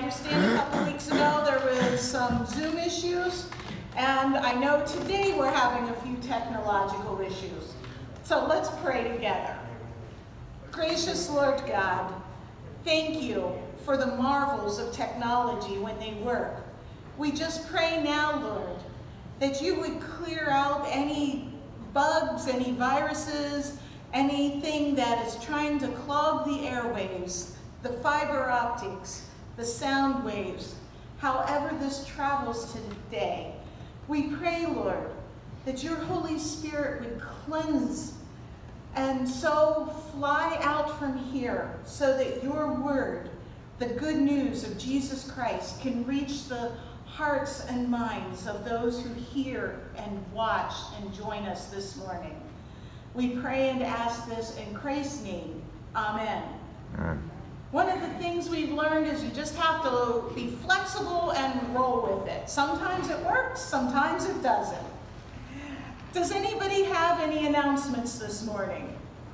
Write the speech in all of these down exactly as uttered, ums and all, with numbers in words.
understand a couple weeks ago there was some Zoom issues, and I know today we're having a few technological issues. So let's pray together. Gracious Lord God, thank you for the marvels of technology when they work. We just pray now, Lord, that you would clear out any bugs, any viruses, anything that is trying to clog the airwaves, the fiber optics, the sound waves, however this travels today. We pray, Lord, that your Holy Spirit would cleanse and so fly out from here so that your word, the good news of Jesus Christ, can reach the hearts and minds of those who hear and watch and join us this morning. We pray and ask this in Christ's name. Amen. Amen. One of the things we've learned is you just have to be flexible and roll with it. Sometimes it works, sometimes it doesn't. Does anybody have any announcements this morning?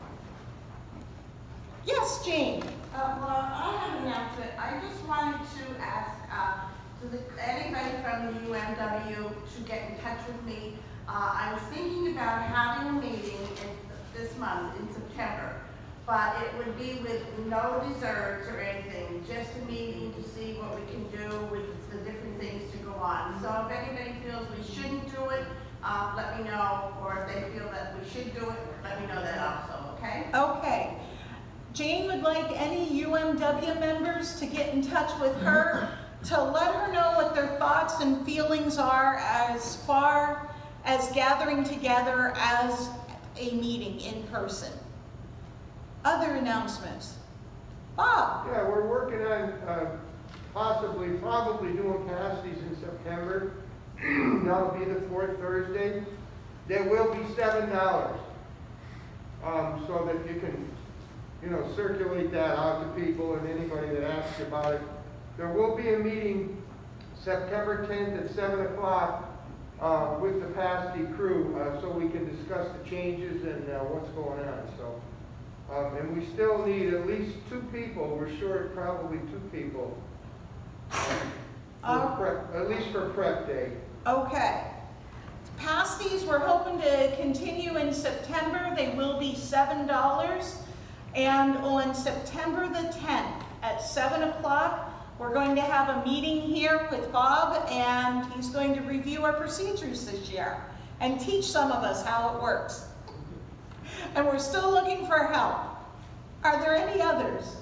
Yes, Jane. Uh, well, I have an announcement. I just wanted to ask uh, to the, anybody from the U M W to get in touch with me. Uh, I was thinking about having a meeting in, this month in September, but it would be with no desserts or anything, just a meeting to see what we can do with the different things to go on. So if anybody feels we shouldn't do it, uh, let me know, or if they feel that we should do it, let me know that also, okay? Okay. Jane would like any U M W members to get in touch with her to let her know what their thoughts and feelings are as far as gathering together as a meeting in person. Other announcements? Bob? Yeah, we're working on uh, possibly, probably doing pasties in September. That'll be the fourth Thursday. There will be seven dollars, um, so that you can, you know, circulate that out to people and anybody that asks about it. There will be a meeting September tenth at seven o'clock uh, with the pasty crew, uh, so we can discuss the changes and uh, what's going on. So. Um, and we still need at least two people. We're short probably two people. Um, Uh, prep, at least for prep day. Okay. Pasties, we're hoping to continue in September. They will be seven dollars. And on September the tenth at seven o'clock, we're going to have a meeting here with Bob, and he's going to review our procedures this year and teach some of us how it works. And we're still looking for help. Are there any others?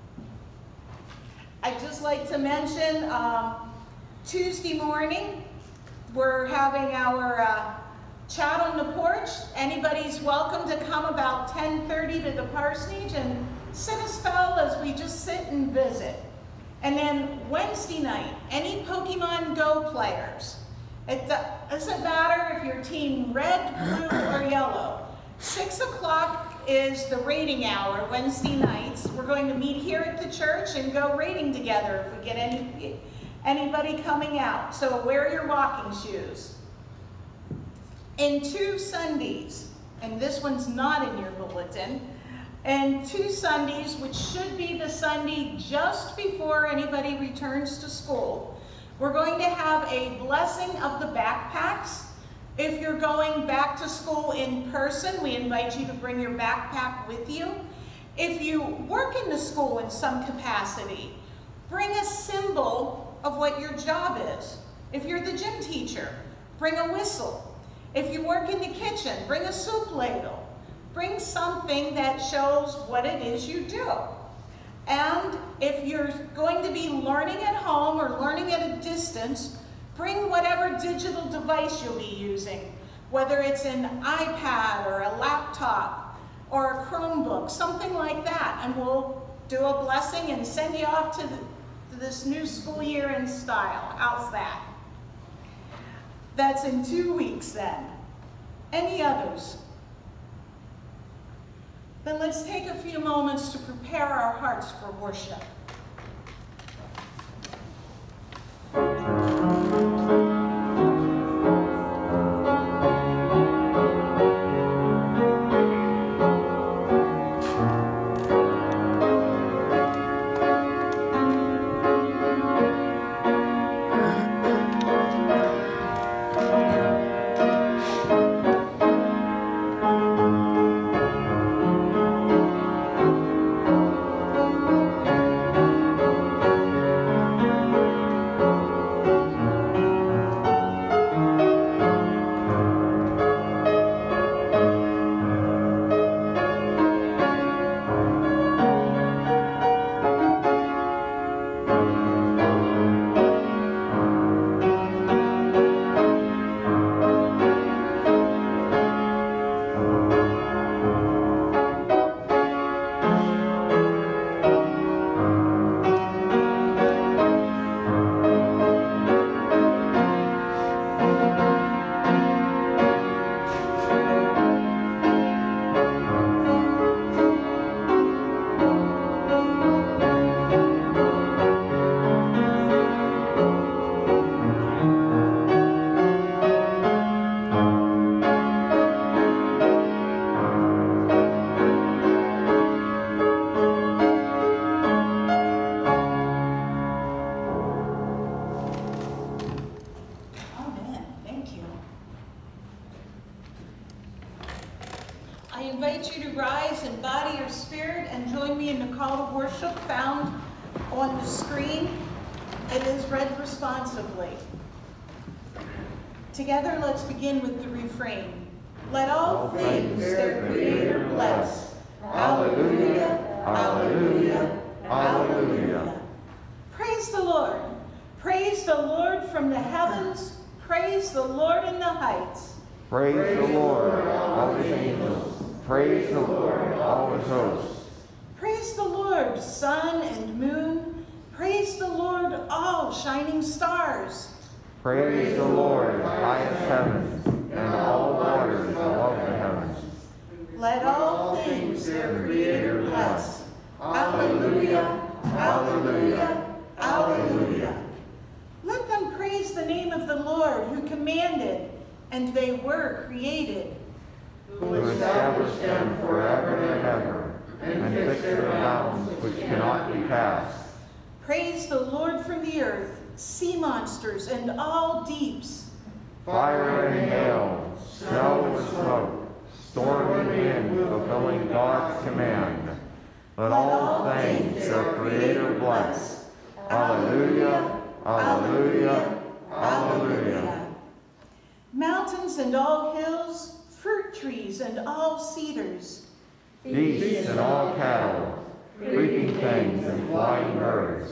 I'd just like to mention um, Tuesday morning, we're having our uh, chat on the porch. Anybody's welcome to come about ten thirty to the parsonage and sit a spell as we just sit and visit. And then Wednesday night, any Pokemon Go players. It doesn't matter if you're team red, blue, or yellow. Six o'clock is the raiding hour Wednesday nights. We're going to meet here at the church and go raiding together if we get any anybody coming out. So wear your walking shoes. In two Sundays, and this one's not in your bulletin, and two Sundays, which should be the Sunday just before anybody returns to school, we're going to have a blessing of the backpacks. If you're going back to school in person, we invite you to bring your backpack with you. If you work in the school in some capacity, bring a symbol of what your job is. If you're the gym teacher, bring a whistle. If you work in the kitchen, bring a soup ladle. Bring something that shows what it is you do. And if you're going to be learning at home or learning at a distance, bring whatever digital device you'll be using, whether it's an iPad or a laptop or a Chromebook, something like that, and we'll do a blessing and send you off to, the, to this new school year in style. How's that? That's in two weeks then. Any others? Then let's take a few moments to prepare our hearts for worship. duty and the call to worship found on the screen. It is read responsively. Together, let's begin with the refrain. Let all things their Creator bless. Hallelujah, hallelujah, hallelujah. Praise the Lord. Praise the Lord from the heavens. Praise the Lord in the heights. Praise, Praise the Lord, all his angels. Praise the Lord, all his hosts. Praise the Lord, sun and moon. Praise the Lord, all shining stars. Praise the Lord, highest heavens, and all waters above the heavens. Let all things their Creator bless. Hallelujah, hallelujah, hallelujah. Let them praise the name of the Lord who commanded, and they were created. Who established them forever and ever, and fixed their bounds which cannot be passed. Praise the Lord from the earth, sea monsters and all deeps. Fire and hail, snow and smoke, storm and wind, fulfilling God's command. Let all things their Creator bless. Hallelujah, hallelujah, hallelujah. Mountains and all hills, fruit trees and all cedars. Beasts and all cattle, creeping things and flying birds.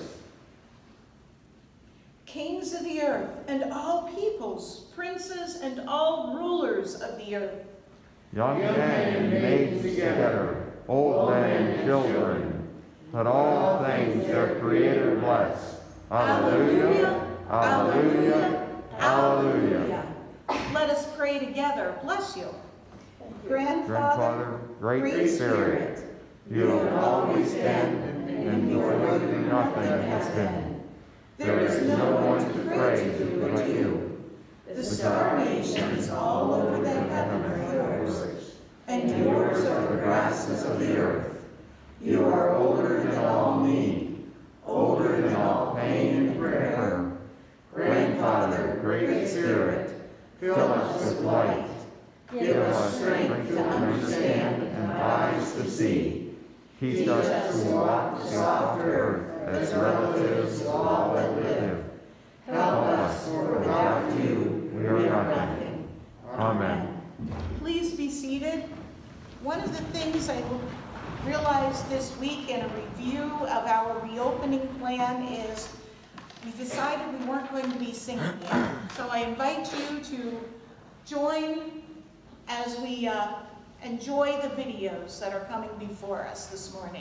Kings of the earth and all peoples, princes and all rulers of the earth. Young men and maids together, old men and children. Let all things their Creator bless. Hallelujah, hallelujah, hallelujah. Let us pray together. Bless you. Grandfather, Grandfather, Great, Great Spirit, you have always been, and before you nothing has been. There is no one to praise but you. The star nations all over the heaven are yours, and yours are the grasses of the earth. You are older than all need, older than all pain and prayer. Grandfather, Great Spirit, fill us with light. Give us strength to understand and eyes to see. Teach us to walk the soft earth as relatives of all that live. Help us, for without you, we are nothing. Amen. Please be seated. One of the things I realized this week in a review of our reopening plan is we decided we weren't going to be singing yet. So I invite you to join as we uh, enjoy the videos that are coming before us this morning.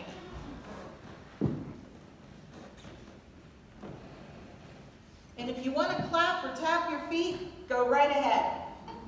And if you want to clap or tap your feet, go right ahead.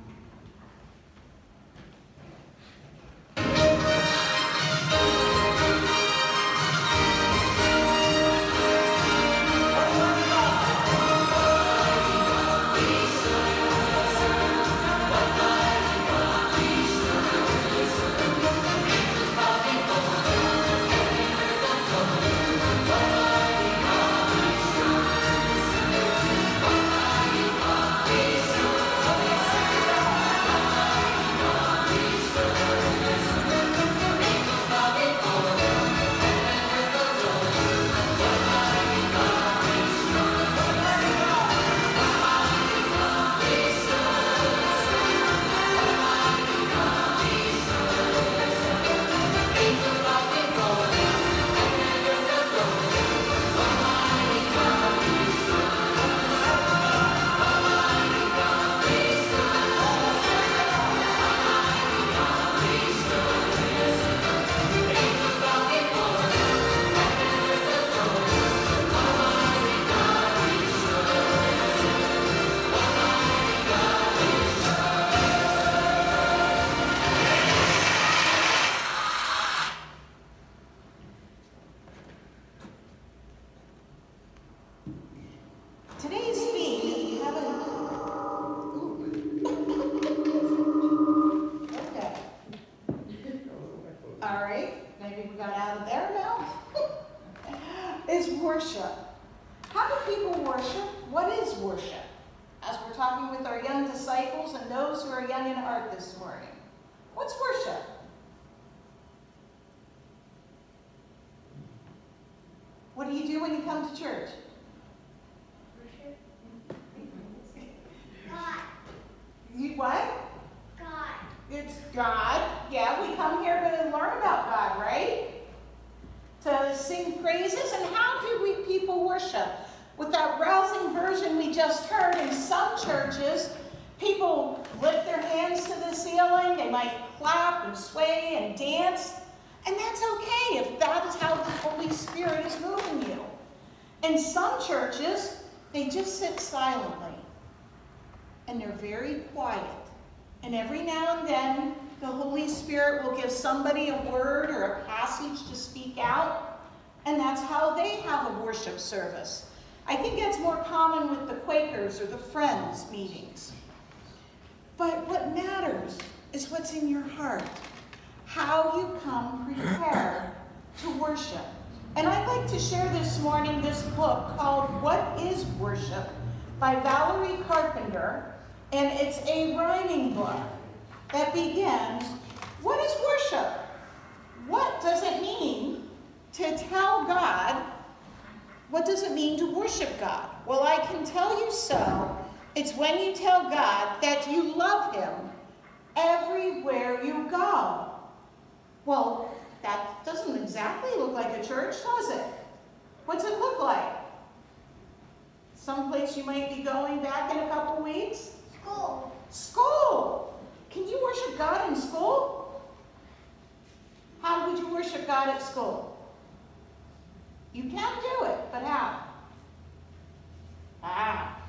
Today's theme, if you haven't... Okay. All right, maybe we got out of there now. Is worship. How do people worship? What is worship? As we're talking with our young disciples and those who are young in heart this morning. What's worship? What do you do when you come to church? Worship. God. You what? God. It's God. Yeah, we come here to learn about God, right? To sing praises. And how do we people worship? With that rousing version we just heard, in some churches, people lift their hands to the ceiling. They might clap and sway and dance. And that's okay if that is how the Holy Spirit is moving you. In some churches, they just sit silently. And they're very quiet. And every now and then, the Holy Spirit will give somebody a word or a passage to speak out. And that's how they have a worship service. I think that's more common with the Quakers or the Friends meetings. But what matters is what's in your heart. How you come prepared to worship. And I'd like to share this morning this book called What is Worship by Valerie Carpenter. And it's a rhyming book that begins, what is worship? What does it mean to tell God? What does it mean to worship God? Well, I can tell you so. It's when you tell God that you love him everywhere you go. Well, that doesn't exactly look like a church, does it? What's it look like? Someplace you might be going back in a couple weeks? School. School. Can you worship God in school? How would you worship God at school? You can do it, but how? Ah.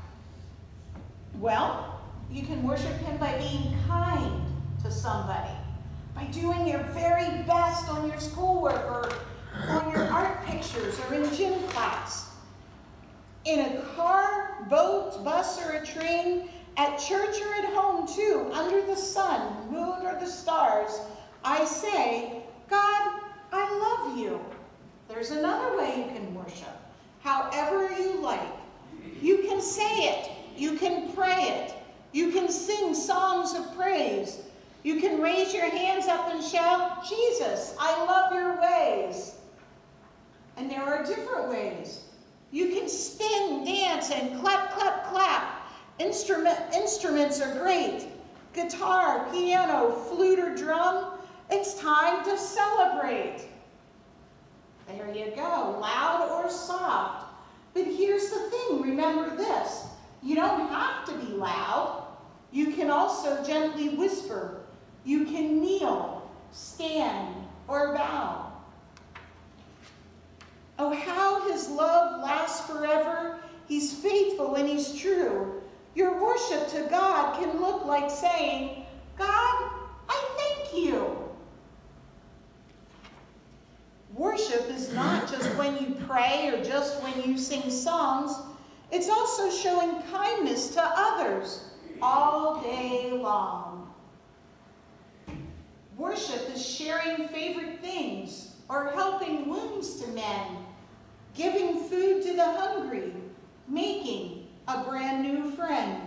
Well, you can worship him by being kind to somebody, by doing your very best on your schoolwork or on your art pictures or in gym class. In a car, boat, bus, or a train, at church or at home too, under the sun, moon, or the stars, I say, God, I love you. There's another way you can worship, however you like. You can say it. You can pray it. You can sing songs of praise. You can raise your hands up and shout, Jesus, I love your ways. And there are different ways. You can spin, dance, and clap, clap, clap. Instrument, instruments are great. Guitar, piano, flute, or drum. It's time to celebrate. There you go, loud or soft. But here's the thing, remember this. You don't have to be loud. You can also gently whisper. You can kneel, stand, or bow. Oh, how his love lasts forever. He's faithful and he's true. Your worship to God can look like saying, God, I thank you. Worship is not just when you pray or just when you sing songs. It's also showing kindness to others all day long. Worship is sharing favorite things or helping wounds to mend, giving food to the hungry, making a brand new friend.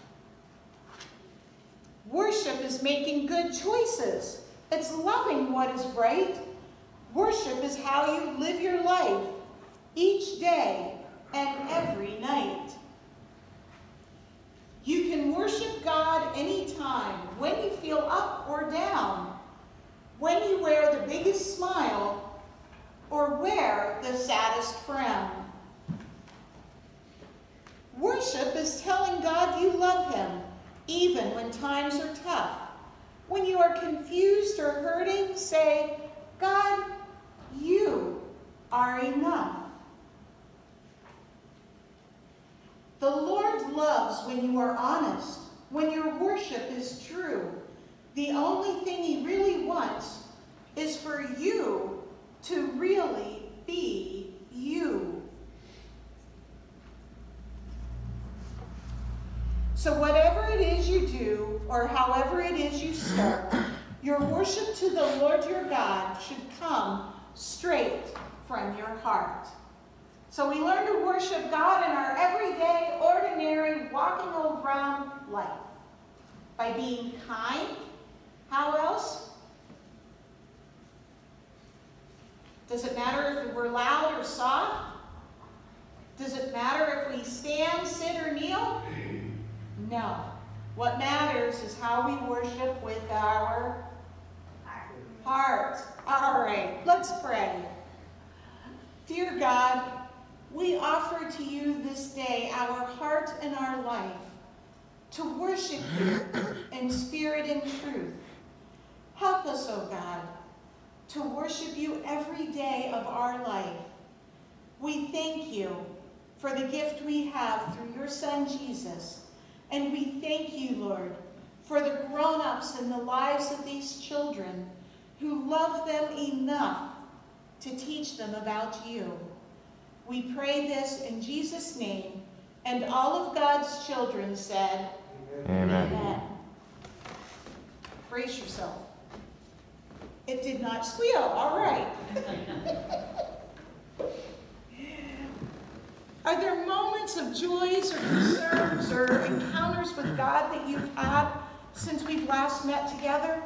Worship is making good choices. It's loving what is right. Worship is how you live your life each day and every night. You can worship God anytime, when you feel up or down, when you wear the biggest smile or wear the saddest frown. Worship is telling God you love him, even when times are tough. When you are confused or hurting, say, God, you are enough. The Lord loves when you are honest, when your worship is true. The only thing he really wants is for you to really be you. So whatever it is you do, or however it is you start, your worship to the Lord your God should come straight from your heart. So we learn to worship God in our everyday, ordinary, walking around life. By being kind. How else? Does it matter if we're loud or soft? we stand, sit, or kneel? No. What matters is how we worship with our heart. All right, let's pray. Dear God, we offer to you this day our heart and our life to worship you in spirit and truth. Help us, O God, to worship you every day of our life. We thank you for the gift we have through your Son, Jesus. And we thank you, Lord, for the grown-ups in the lives of these children who love them enough to teach them about you. We pray this in Jesus' name, and all of God's children said, Amen. Amen. Brace yourself. It did not squeal. All right. Are there moments of joys or concerns or encounters with God that you've had since we've last met together?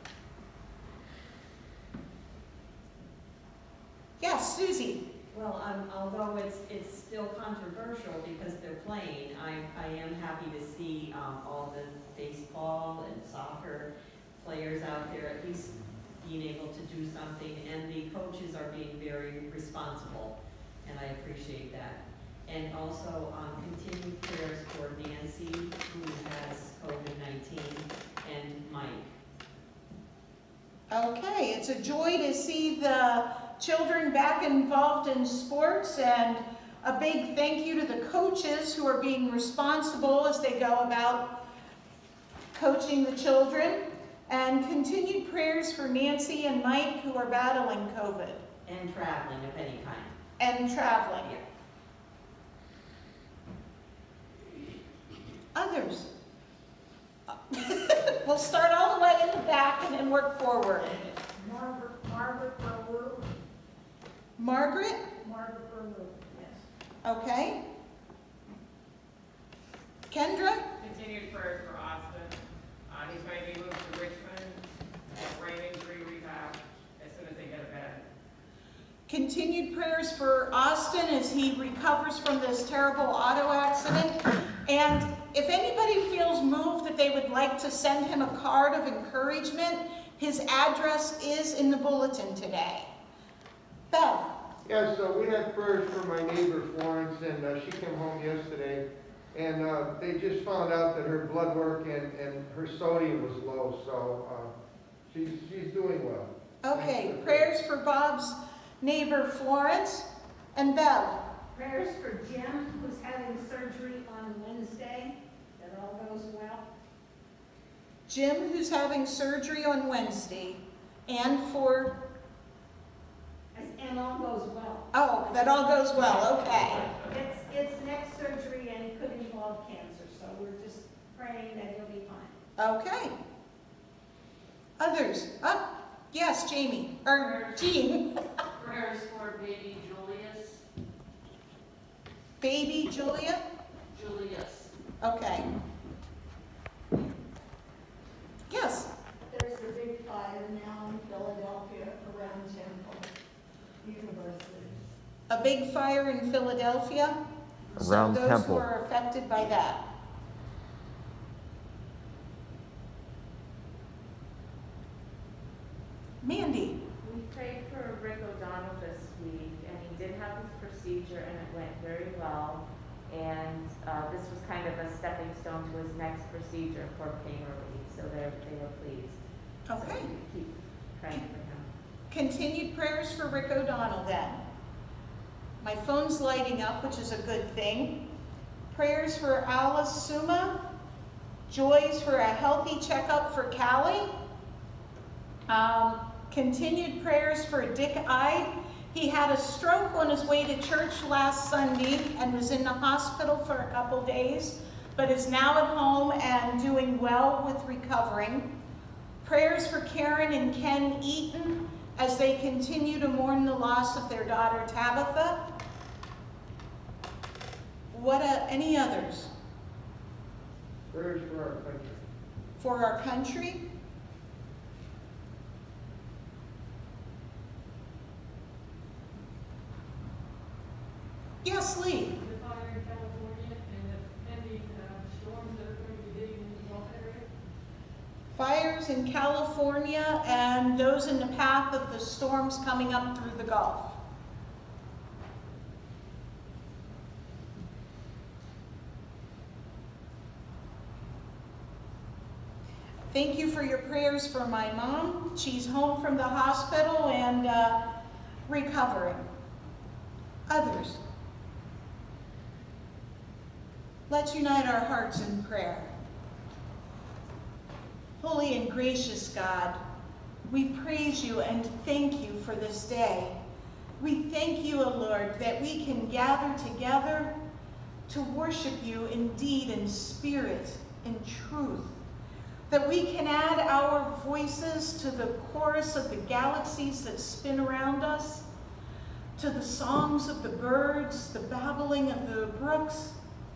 Yes, Susie. Well, um, although it's, it's still controversial because they're playing, I, I am happy to see um, all the baseball and soccer players out there at least being able to do something, and the coaches are being very responsible, and I appreciate that. And also um, continued prayers for Nancy, who has COVID nineteen, and Mike. Okay, it's a joy to see the children back involved in sports, and a big thank you to the coaches who are being responsible as they go about coaching the children, and continued prayers for Nancy and Mike who are battling COVID. And traveling of any kind. And traveling. Yeah. Others. We'll start all the way in the back and then work forward. Margaret, Margaret Berlew. Margaret? Margaret Berlew, yes. Okay. Kendra? Continued prayers for Austin. Uh, he's going to be moved to Richmond, uh, brain injury rehab, as soon as they get a bed. Continued prayers for Austin as he recovers from this terrible auto accident. And if anybody feels moved that they would like to send him a card of encouragement, his address is in the bulletin today. Bev? Yeah, so we had prayers for my neighbor Florence, and uh, she came home yesterday, and uh, they just found out that her blood work and, and her sodium was low, so uh, she's, she's doing well. Okay, prayers for Bob's neighbor Florence. And Bev? Prayers for Jim, who's having surgery on Wednesday, that all goes well. Jim, who's having surgery on Wednesday, and for, And all goes well. oh, that all goes well, okay. It's, it's neck surgery and it could involve cancer, so we're just praying that he'll be fine. Okay. Others? Oh, yes, Jamie, or Jean. Prayers for baby Julius. Baby Julia? Julius. Okay. Yes. There's a big fire now in Philadelphia around Temple University. A big fire in Philadelphia. Around so those Temple. who are affected by that. Mandy. We prayed for Rick O'Donnell this week, and he did have his procedure, and it went very well. And uh, this was kind of a stepping stone to his next procedure for pain relief, so they they were pleased. Okay. So we keep praying for him. Continued prayers for Rick O'Donnell then. My phone's lighting up, which is a good thing. Prayers for Alice Suma. Joys for a healthy checkup for Callie. Um, continued prayers for Dick Ide. He had a stroke on his way to church last Sunday and was in the hospital for a couple days, but is now at home and doing well with recovering. Prayers for Karen and Ken Eaton as they continue to mourn the loss of their daughter Tabitha. What, uh, any others? Prayers for our country. For our country? Yes, Lee. The fire in California. storms that are going to be hitting in the Gulf area? Fires in California and those in the path of the storms coming up through the Gulf. Thank you for your prayers for my mom. She's home from the hospital and uh, recovering. Others. Let's unite our hearts in prayer. Holy and gracious God, we praise you and thank you for this day. We thank you, O Lord, that we can gather together to worship you in deed and spirit and truth. That we can add our voices to the chorus of the galaxies that spin around us, to the songs of the birds, the babbling of the brooks.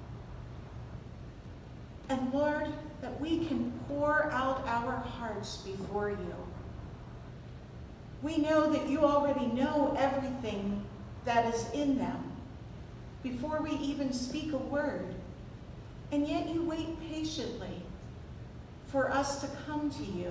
And Lord, that we can pour out our hearts before you. We know that you already know everything that is in them before we even speak a word. And yet you wait patiently for us to come to you.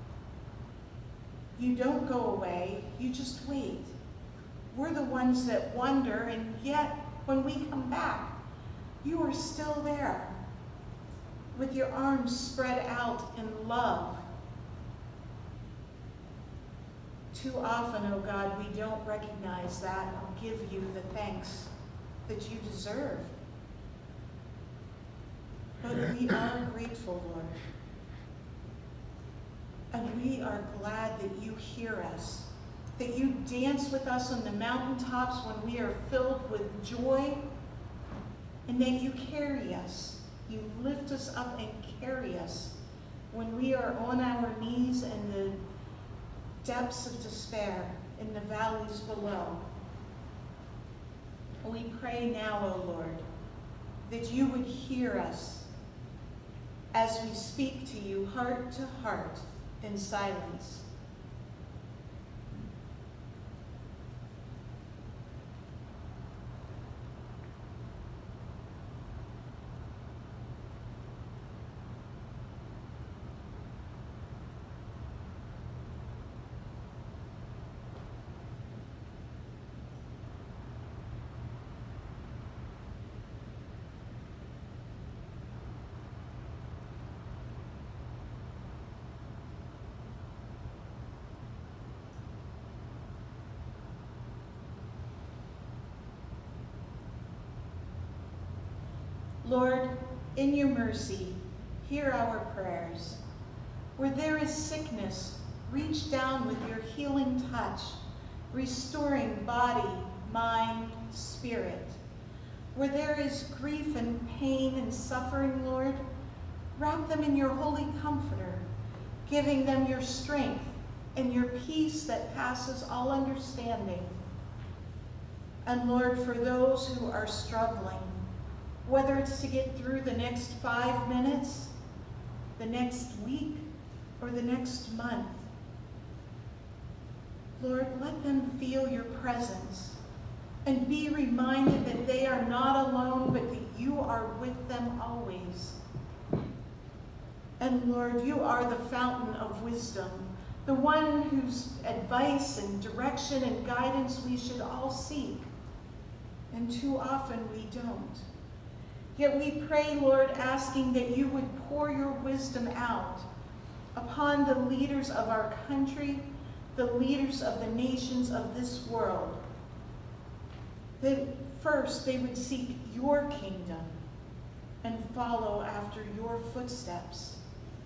You don't go away, you just wait. We're the ones that wonder, and yet when we come back, you are still there with your arms spread out in love. Too often, oh God, we don't recognize that or give you the thanks that you deserve. But we are grateful, Lord. And we are glad that you hear us, that you dance with us on the mountaintops when we are filled with joy, and that you carry us. You lift us up and carry us when we are on our knees in the depths of despair, in the valleys below. We pray now, O Lord, that you would hear us as we speak to you heart to heart in silence. Lord, in your mercy, hear our prayers. Where there is sickness, reach down with your healing touch, restoring body, mind, spirit. Where there is grief and pain and suffering, Lord, wrap them in your holy comforter, giving them your strength and your peace that passes all understanding. And Lord, for those who are struggling, whether it's to get through the next five minutes, the next week, or the next month, Lord, let them feel your presence and be reminded that they are not alone, but that you are with them always. And Lord, you are the fountain of wisdom, the one whose advice and direction and guidance we should all seek. And too often we don't. Yet we pray, Lord, asking that you would pour your wisdom out upon the leaders of our country, the leaders of the nations of this world. That first they would seek your kingdom and follow after your footsteps.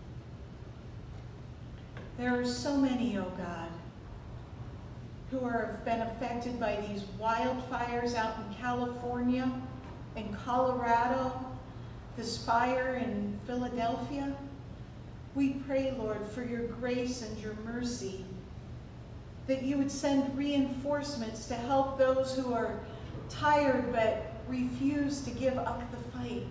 There are so many, oh God, who have been affected by these wildfires out in California, in Colorado, this fire in Philadelphia. We pray, Lord, for your grace and your mercy, that you would send reinforcements to help those who are tired but refuse to give up the fight.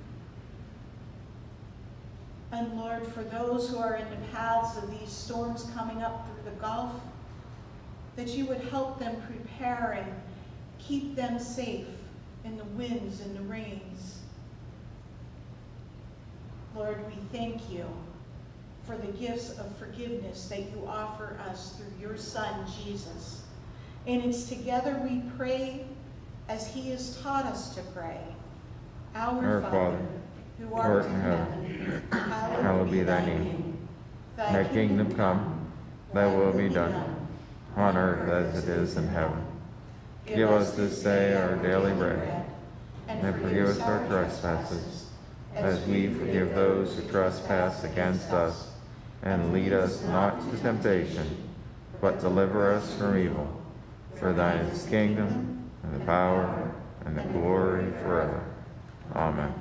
And Lord, for those who are in the paths of these storms coming up through the Gulf, that you would help them prepare and keep them safe in the winds and the rains. Lord, we thank you for the gifts of forgiveness that you offer us through your Son, Jesus. And it's together we pray as he has taught us to pray. Our, Our Father, Father, who art in heaven, heaven, hallowed be thy name. Thy kingdom come, thy will be done, on earth as it is in heaven. Give us this day our daily bread, and forgive us our trespasses, as we forgive those who trespass against us. And lead us not to temptation, but deliver us from evil. For thine is the kingdom, and the power, and the glory forever. Amen.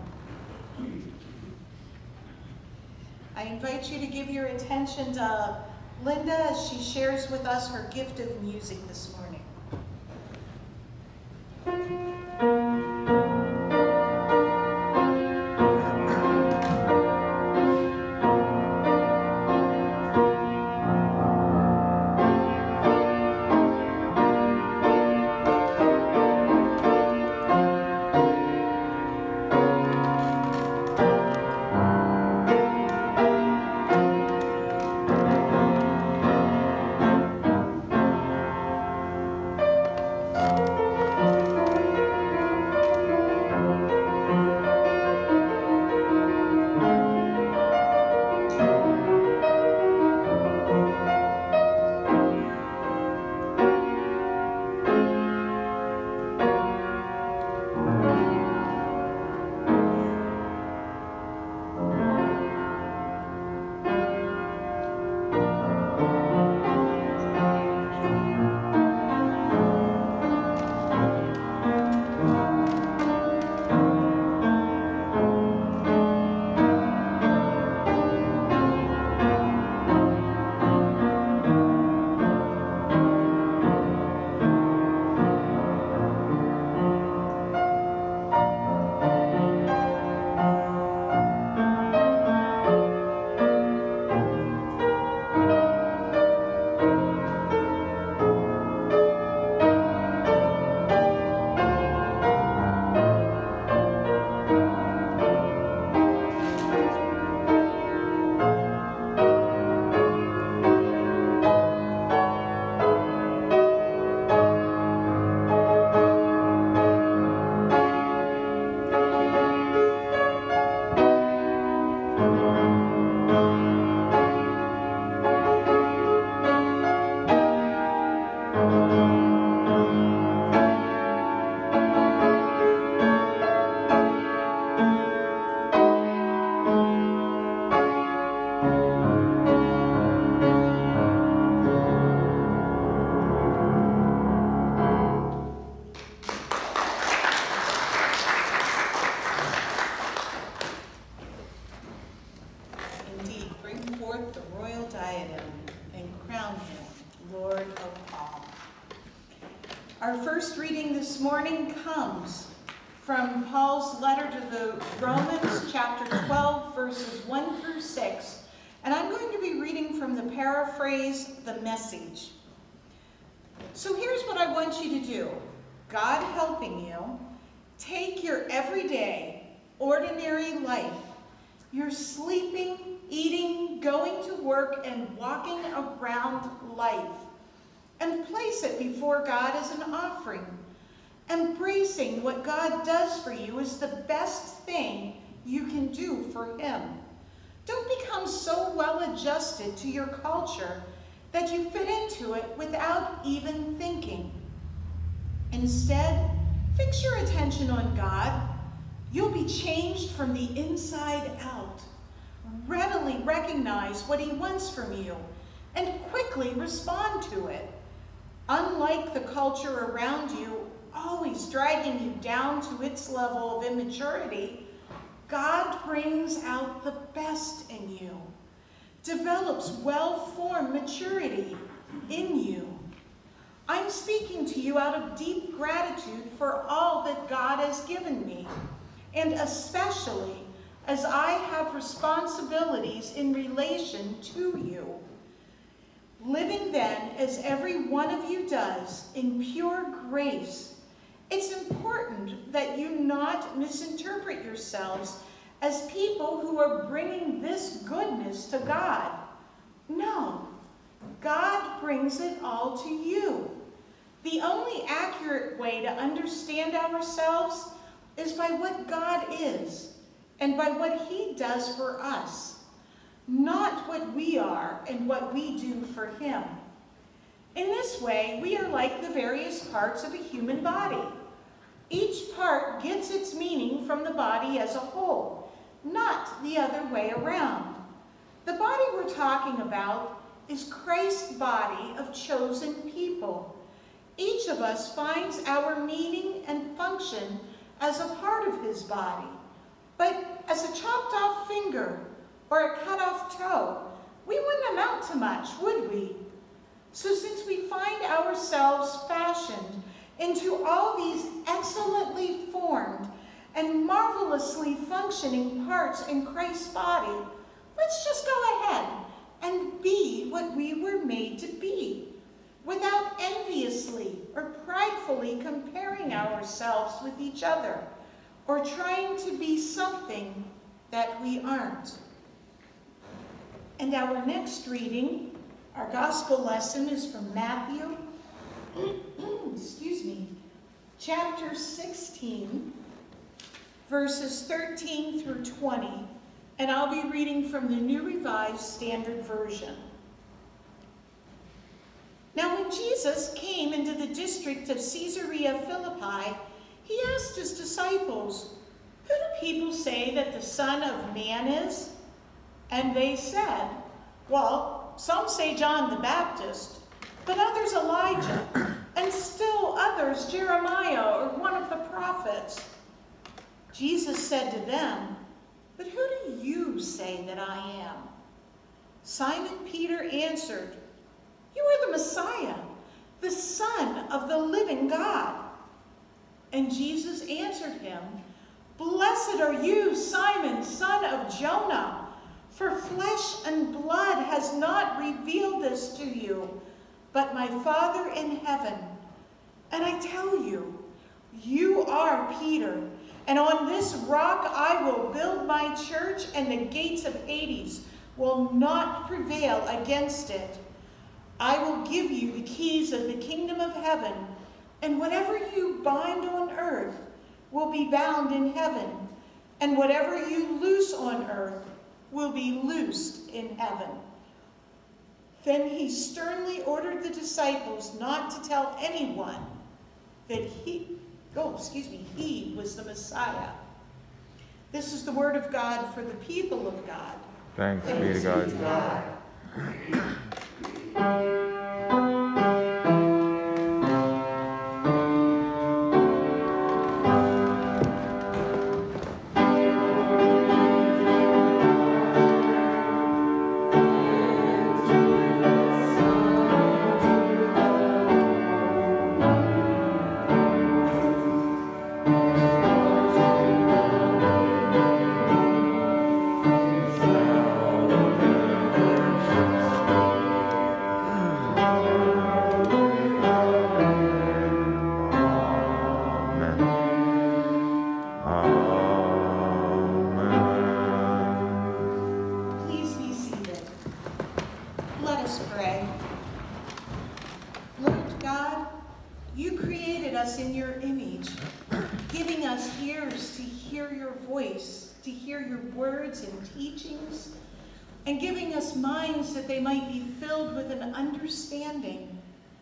I invite you to give your attention to Linda as she shares with us her gift of music this morning. Our first reading this morning comes from Paul's letter to the Romans, chapter twelve, verses one through six. And I'm going to be reading from the paraphrase, The Message. So here's what I want you to do. God helping you, take your everyday, ordinary life, your sleeping, eating, going to work, and walking around life, and place it before God as an offering. Embracing what God does for you is the best thing you can do for him. Don't become so well adjusted to your culture that you fit into it without even thinking. Instead, fix your attention on God. You'll be changed from the inside out. Readily recognize what he wants from you and quickly respond to it. Unlike the culture around you, always dragging you down to its level of immaturity, God brings out the best in you, develops well-formed maturity in you. I'm speaking to you out of deep gratitude for all that God has given me, and especially as I have responsibilities in relation to you. Living then, as every one of you does, in pure grace, it's important that you not misinterpret yourselves as people who are bringing this goodness to God. No, God brings it all to you. The only accurate way to understand ourselves is by what God is and by what he does for us, not what we are and what we do for him. In this way, we are like the various parts of a human body. Each part gets its meaning from the body as a whole, not the other way around. The body we're talking about is Christ's body of chosen people. Each of us finds our meaning and function as a part of his body. But as a chopped off finger or a cut off toe, we wouldn't amount to much, would we? So since we find ourselves fashioned into all these excellently formed and marvelously functioning parts in Christ's body, let's just go ahead and be what we were made to be, without enviously or pridefully comparing ourselves with each other, or trying to be something that we aren't. And our next reading, our gospel lesson, is from Matthew, excuse me, chapter sixteen, verses thirteen through twenty, and I'll be reading from the New Revised Standard Version. Now when Jesus came into the district of Caesarea Philippi, he asked his disciples, "Who do people say that the Son of Man is?" And they said, "Well, some say John the Baptist, but others Elijah, and still others Jeremiah or one of the prophets." Jesus said to them, "But who do you say that I am?" Simon Peter answered, "You are the Messiah, the Son of the living God." And Jesus answered him, "Blessed are you, Simon, son of Jonah, for flesh and blood has not revealed this to you, but my Father in heaven. And I tell you, you are Peter, and on this rock I will build my church, and the gates of Hades will not prevail against it. I will give you the keys of the kingdom of heaven, and whatever you bind on earth will be bound in heaven, and whatever you loose on earth will be loosed in heaven." Then he sternly ordered the disciples not to tell anyone that he, oh, excuse me, he was the Messiah. This is the word of God for the people of God. Thanks, Thanks be to God. be to God. Teachings, and giving us minds that they might be filled with an understanding.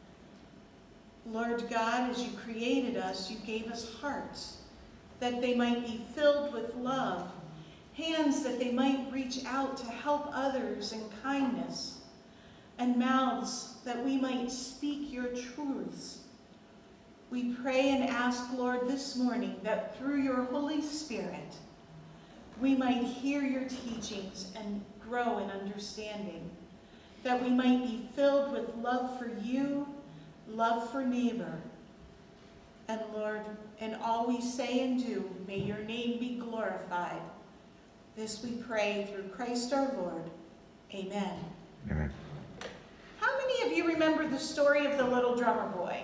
Lord God, as you created us, you gave us hearts that they might be filled with love, hands that they might reach out to help others in kindness, and mouths that we might speak your truths. We pray and ask, Lord, this morning that through your Holy Spirit, we might hear your teachings and grow in understanding, that we might be filled with love for you, love for neighbor. And Lord, in all we say and do, may your name be glorified. This we pray through Christ our Lord. Amen. Amen. How many of you remember the story of the little drummer boy?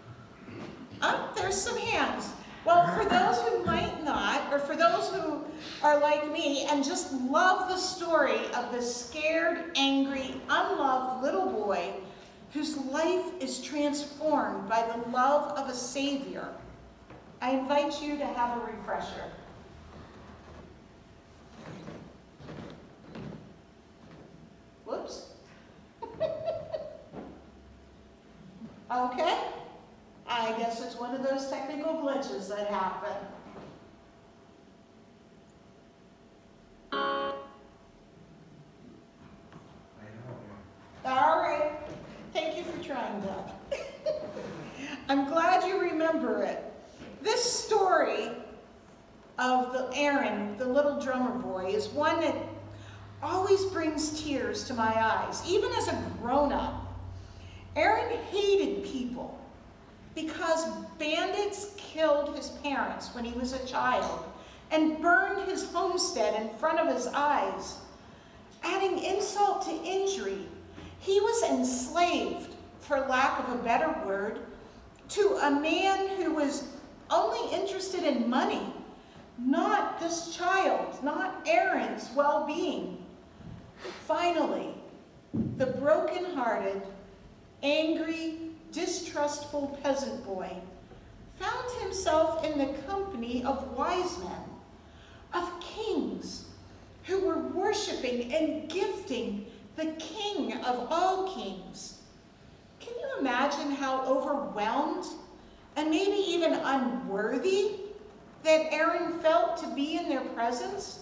Oh, there's some hands. Well, for those who might not, or for those who are like me and just love the story of the scared, angry, unloved little boy whose life is transformed by the love of a Savior, I invite you to have a refresher. Whoops. Okay. I guess it's one of those technical glitches that happen. All right. Thank you for trying that. I'm glad you remember it. This story of the Aaron, the little drummer boy, is one that always brings tears to my eyes, even as a grown-up. Aaron hated people because bandits killed his parents when he was a child and burned his homestead in front of his eyes. Adding insult to injury, he was enslaved, for lack of a better word, to a man who was only interested in money, not this child, not Aaron's well-being. Finally, the broken-hearted, angry, distrustful peasant boy found himself in the company of wise men, of kings who were worshiping and gifting the King of all kings. Can you imagine how overwhelmed and maybe even unworthy that Aaron felt to be in their presence?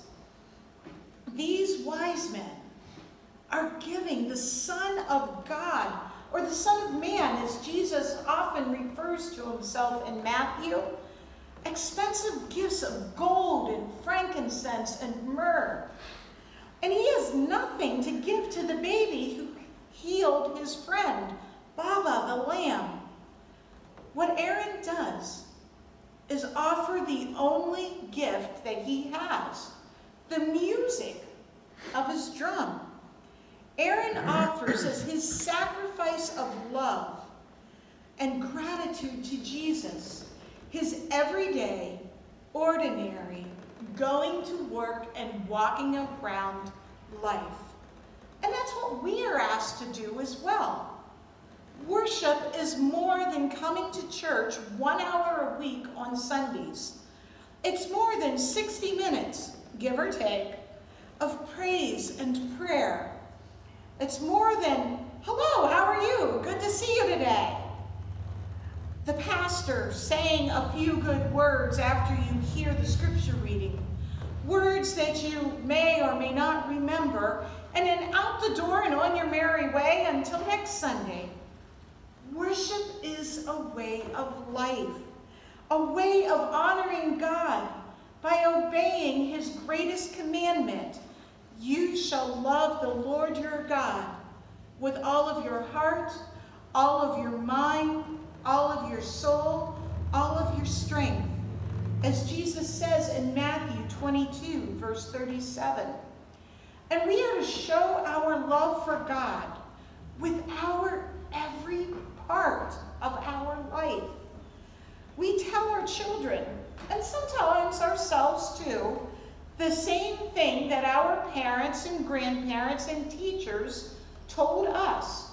These wise men are giving the Son of God, or the Son of Man, as Jesus often refers to himself in Matthew, expensive gifts of gold and frankincense and myrrh. And he has nothing to give to the baby who healed his friend, Baba the lamb. What Aaron does is offer the only gift that he has, the music of his drum. Aaron offers as his sacrifice of love and gratitude to Jesus, his everyday, ordinary, going to work and walking around life. And that's what we are asked to do as well. Worship is more than coming to church one hour a week on Sundays. It's more than sixty minutes, give or take, of praise and prayer. It's more than, hello, how are you? Good to see you today. The pastor saying a few good words after you hear the scripture reading, words that you may or may not remember, and then out the door and on your merry way until next Sunday. Worship is a way of life, a way of honoring God by obeying his greatest commandment. You shall love the Lord your God with all of your heart, all of your mind, all of your soul, all of your strength, as Jesus says in Matthew twenty-two, verse thirty-seven. And we are to show our love for God with our every part of our life. We tell our children, and sometimes ourselves too, the same thing that our parents and grandparents and teachers told us.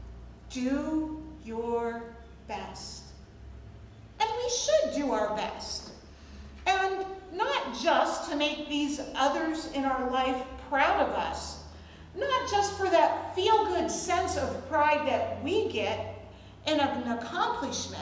Do your best. And we should do our best. And not just to make these others in our life proud of us, not just for that feel-good sense of pride that we get in an accomplishment,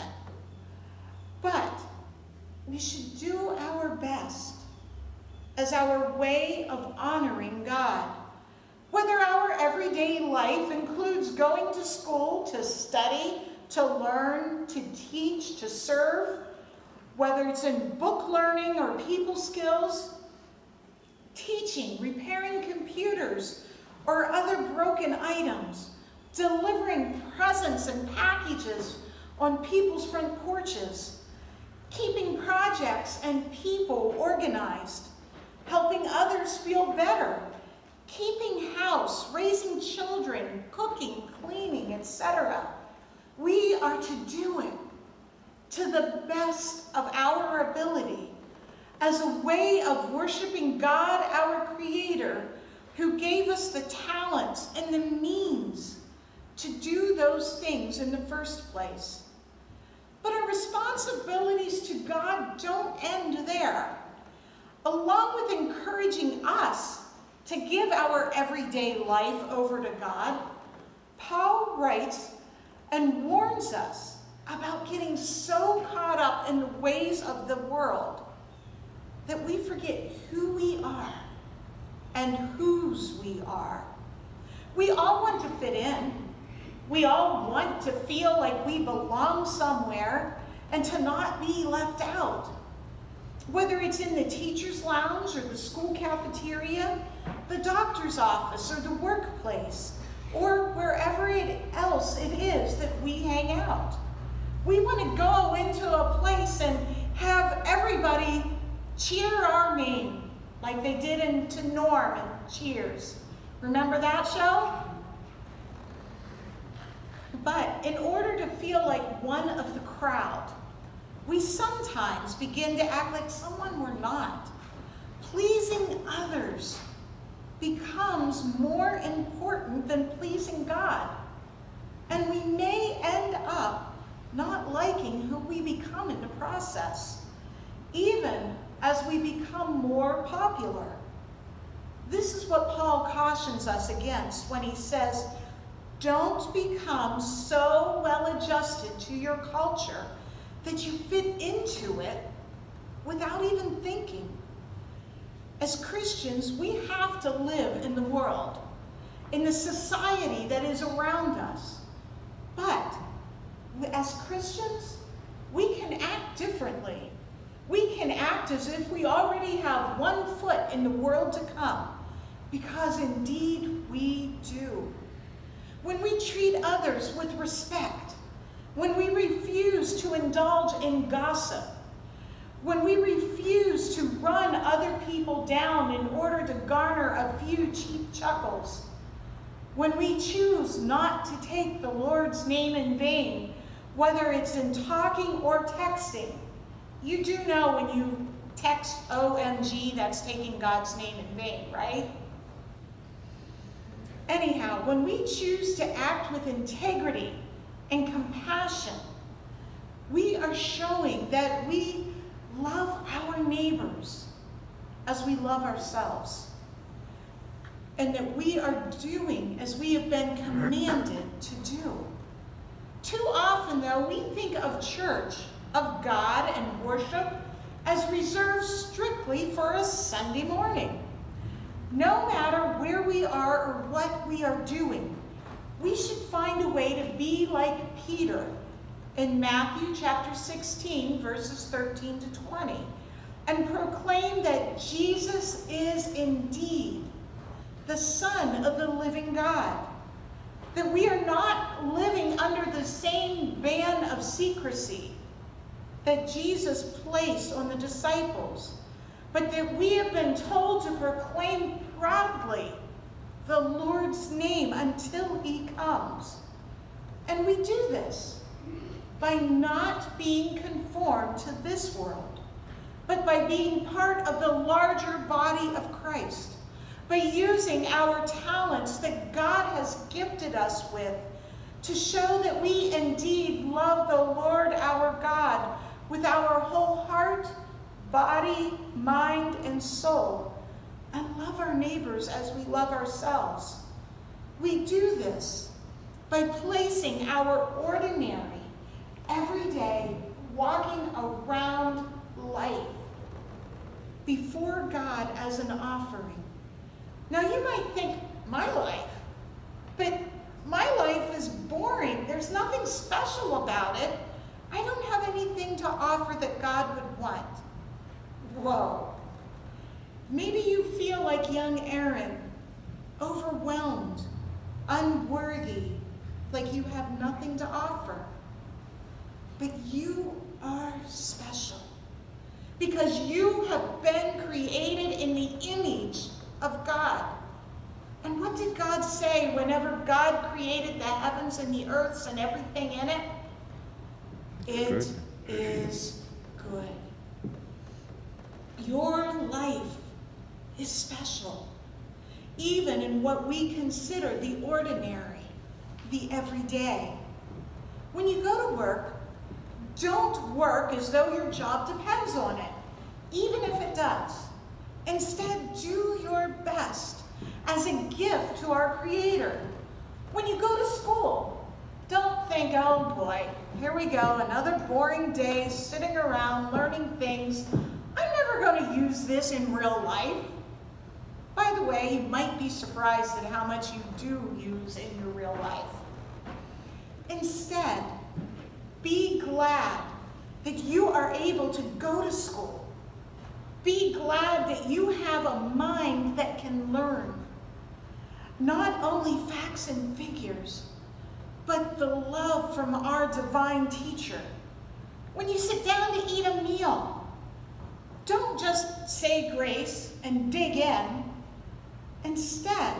but we should do our best as our way of honoring God. Whether our everyday life includes going to school to study, to learn, to teach, to serve, whether it's in book learning or people skills, teaching, repairing computers or other broken items, delivering presents and packages on people's front porches, keeping projects and people organized, helping others feel better, keeping house, raising children, cooking, cleaning, et cetera. We are to do it to the best of our ability as a way of worshiping God, our Creator, who gave us the talents and the means to do those things in the first place. But our responsibilities to God don't end there. Along with encouraging us to give our everyday life over to God, Paul writes and warns us about getting so caught up in the ways of the world that we forget who we are and whose we are. We all want to fit in. We all want to feel like we belong somewhere and to not be left out. Whether it's in the teacher's lounge or the school cafeteria, the doctor's office or the workplace, or wherever it else it is that we hang out. We want to go into a place and have everybody cheer our name like they did in to Norm and Cheers. Remember that show? But in order to feel like one of the crowd, we sometimes begin to act like someone we're not. Pleasing others becomes more important than pleasing God. And we may end up not liking who we become in the process, even as we become more popular. This is what Paul cautions us against when he says, don't become so well adjusted to your culture that you fit into it without even thinking. As Christians, we have to live in the world, in the society that is around us. But as Christians, we can act differently. We can act as if we already have one foot in the world to come, because indeed we do. When we treat others with respect, when we refuse to indulge in gossip, when we refuse to run other people down in order to garner a few cheap chuckles, when we choose not to take the Lord's name in vain, whether it's in talking or texting. You do know when you text O M G, that's taking God's name in vain, right? Anyhow, when we choose to act with integrity and compassion, we are showing that we love our neighbors as we love ourselves, and that we are doing as we have been commanded to do. Too often, though, we think of church, of God and worship, as reserved strictly for a Sunday morning. No matter where we are or what we are doing, we should find a way to be like Peter in Matthew chapter sixteen, verses thirteen to twenty, and proclaim that Jesus is indeed the Son of the living God, that we are not living under the same ban of secrecy that Jesus placed on the disciples, but that we have been told to proclaim proudly the Lord's name until he comes. And we do this by not being conformed to this world, but by being part of the larger body of Christ, by using our talents that God has gifted us with to show that we indeed love the Lord our God with our whole heart, body, mind, and soul, and love our neighbors as we love ourselves. We do this by placing our ordinary, everyday, walking around life before God as an offering. Now you might think, my life, but my life is boring. There's nothing special about it. I don't have anything to offer that God would want. Whoa. Maybe you feel like young Aaron, overwhelmed, unworthy, like you have nothing to offer. But you are special because you have been created in the image of God. And what did God say whenever God created the heavens and the earths and everything in it? It is good. your life is special, even in what we consider the ordinary, the everyday. When you go to work, don't work as though your job depends on it, even if it does. Instead, do your best as a gift to our Creator. When you go to school, don't think, oh boy, here we go, another boring day sitting around learning things. I'm never going to use this in real life. By the way, you might be surprised at how much you do use in your real life. Instead, be glad that you are able to go to school. Be glad that you have a mind that can learn. Not only facts and figures, but the love from our divine teacher. When you sit down to eat a meal, don't just say grace and dig in. Instead,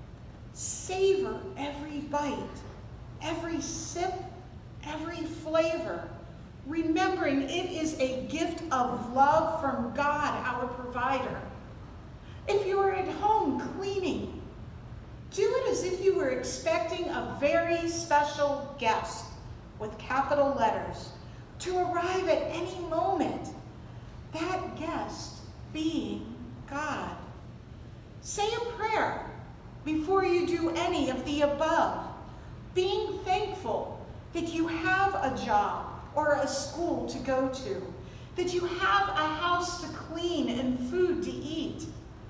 savor every bite, every sip, every flavor, remembering it is a gift of love from God, our provider. If you are at home cleaning, do it as if you were expecting a very special guest with capital letters to arrive at any moment, that guest being God. Say a prayer before you do any of the above, being thankful that you have a job or a school to go to, that you have a house to clean and food to eat.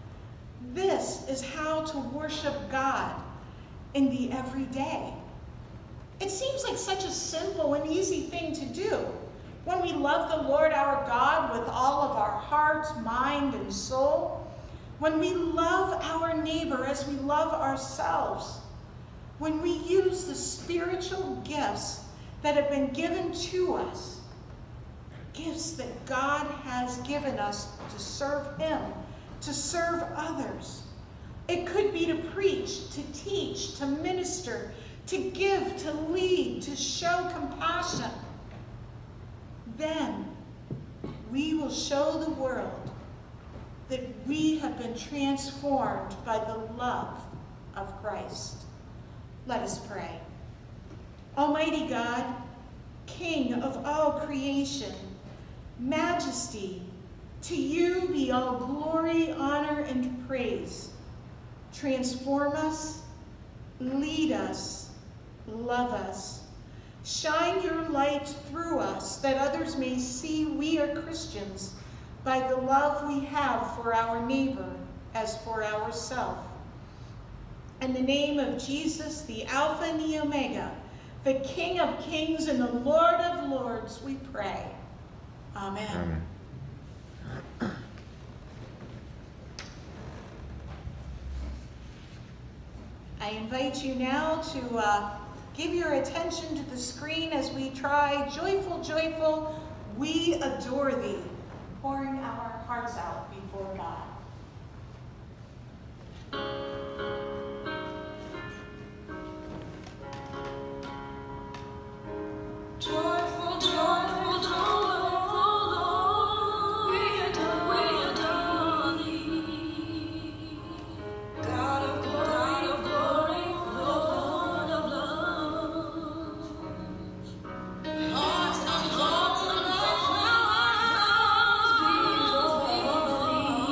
This is how to worship God in the everyday. It seems like such a simple and easy thing to do when we love the Lord our God with all of our heart, mind, and soul, when we love our neighbor as we love ourselves, when we use the spiritual gifts that have been given to us, gifts that God has given us to serve Him, to serve others. It could be to preach, to teach, to minister, to give, to lead, to show compassion. Then we will show the world that we have been transformed by the love of Christ. Let us pray. Almighty God, King of all creation, majesty, to you be all glory, honor, and praise. Transform us, lead us, love us. Shine your light through us that others may see we are Christians by the love we have for our neighbor as for ourselves. In the name of Jesus, the Alpha and the Omega, the King of kings and the Lord of lords, we pray. Amen. Amen. I invite you now to uh, give your attention to the screen as we try Joyful, Joyful, We Adore Thee, pouring our hearts out before God. Joyful, joyful, joyful, Lord, we adore, we adore Thee. God of glory, of glory, Lord of love. Hearts unfold and flowers before Thee.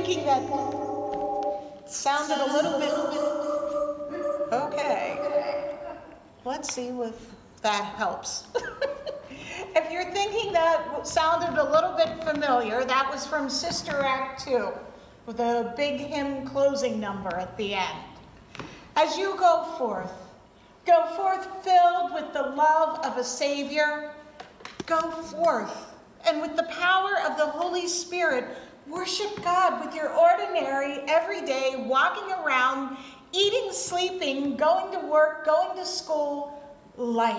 thinking that sounded a little bit, okay. Let's see if that helps. If you're thinking that sounded a little bit familiar, that was from Sister Act two, with a big hymn closing number at the end. As you go forth, go forth filled with the love of a Savior. Go forth, and with the power of the Holy Spirit, worship God with your ordinary, everyday, walking around, eating, sleeping, going to work, going to school, life.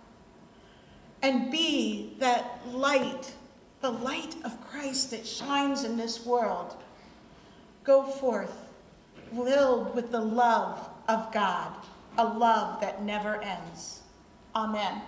And be that light, the light of Christ that shines in this world. Go forth, filled with the love of God, a love that never ends. Amen.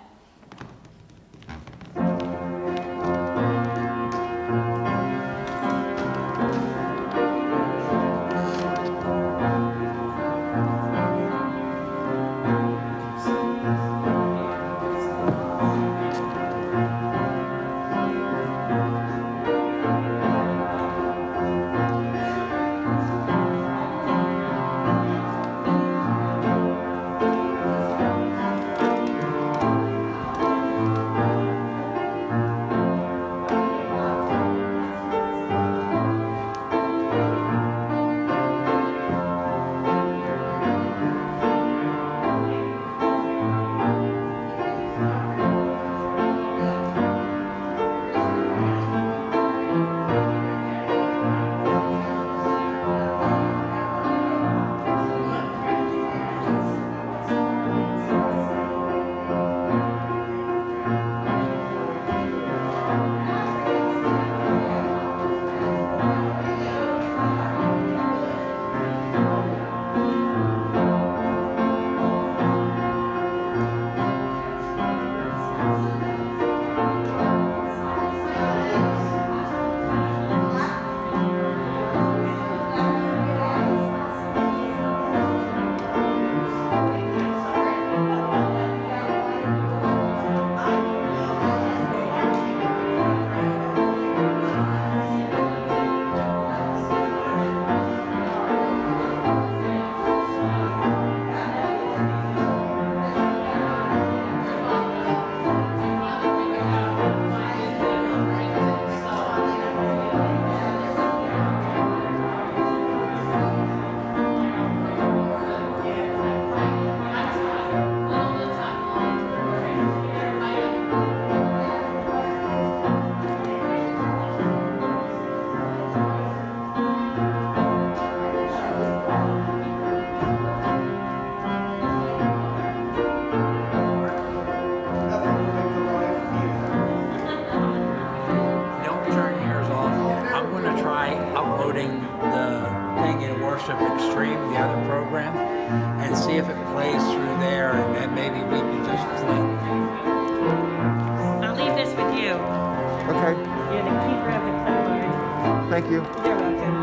Thank you. You're welcome.